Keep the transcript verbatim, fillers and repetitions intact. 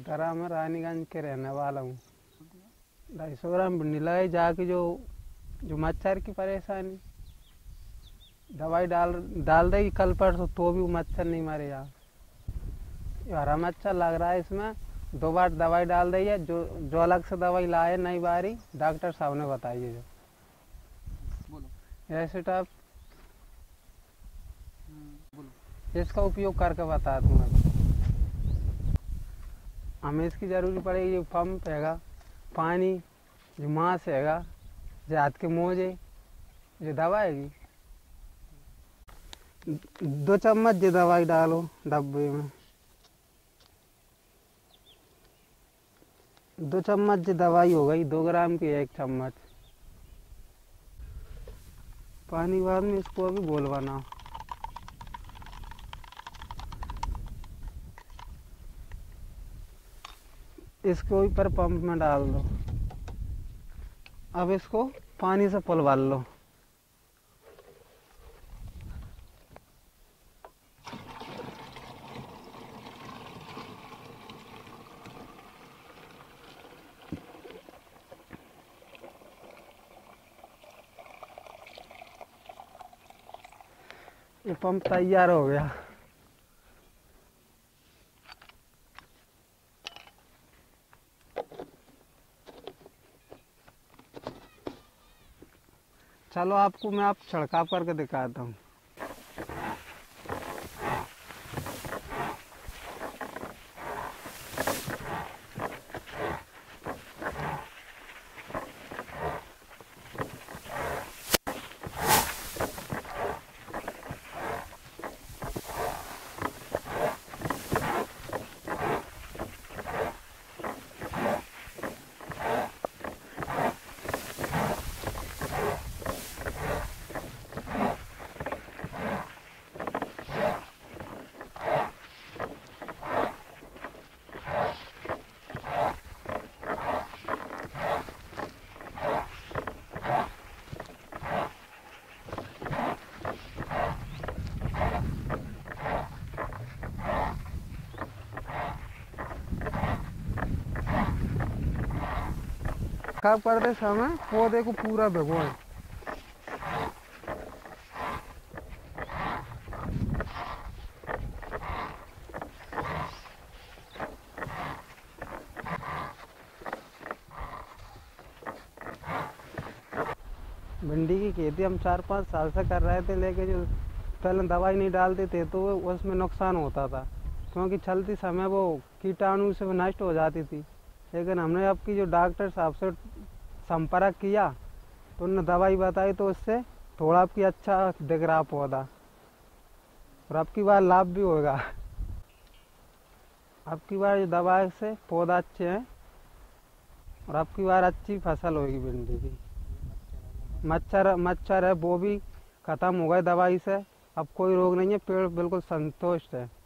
दरा में रानीगंज के रहने वाला हूँ। ढाई सौ ग्राम भिंडी लगाई जाके जो जो मच्छर की परेशानी, दवाई डाल डाल देगी कल परसों तो भी वो मच्छर नहीं मरे यार। ये हरा मच्छर लग रहा है इसमें, दो बार दवाई डाल दी है। जो जो अलग से दवाई लाए नई बारी डॉक्टर साहब ने बताई है। जो बोलो ऐसे टाइप इसका उपयोग करके बता दूंगा। हमें इसकी ज़रूरी पड़ेगी। जो पंप हैगा, पानी, जो मांस हैगा, जो हाथ के मोजे, जो दवा हैगी, दो चम्मच जो दवाई डालो डब्बे में। दो चम्मच जो दवाई हो गई, दो ग्राम की एक चम्मच पानी। बाद में इसको अभी घोल बनाओ। इसको ऊपर पंप में डाल दो। अब इसको पानी से पलवाल लो। ये पंप तैयार हो गया। चलो आपको मैं आप छिड़काव करके दिखाता हूँ। छिड़काव करते समय पौधे को पूरा भिगोएं। भिंडी की खेती हम चार पाँच साल से कर रहे थे, लेकिन जो पहले दवाई नहीं डालते थे तो उसमें नुकसान होता था, क्योंकि चलती समय वो कीटाणु से नष्ट हो जाती थी। लेकिन हमने आपकी जो डॉक्टर साहब से संपर्क किया तो उन्होंने दवाई बताई, तो उससे थोड़ा आपकी अच्छा दिख रहा पौधा, और आपकी बार लाभ भी होगा। आपकी बार दवाई से पौधा अच्छे हैं और आपकी बार अच्छी फसल होगी भिंडी की। मच्छर मच्छर है वो भी खत्म हो गए दवाई से, अब कोई रोग नहीं है, पेड़ बिल्कुल संतुष्ट है।